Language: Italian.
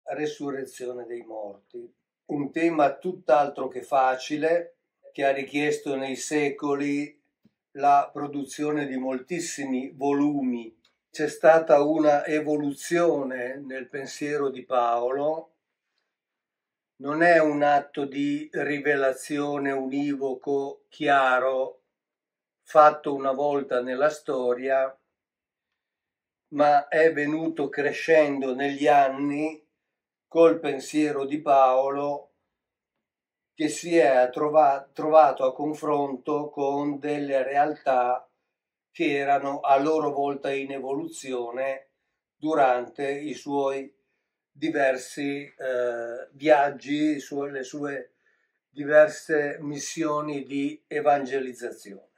resurrezione dei morti. Un tema tutt'altro che facile, che ha richiesto nei secoli la produzione di moltissimi volumi. C'è stata una evoluzione nel pensiero di Paolo. Non è un atto di rivelazione univoco, chiaro, fatto una volta nella storia, ma è venuto crescendo negli anni col pensiero di Paolo, che si è trovato a confronto con delle realtà che erano a loro volta in evoluzione durante i suoi diversi viaggi, le sue diverse missioni di evangelizzazione.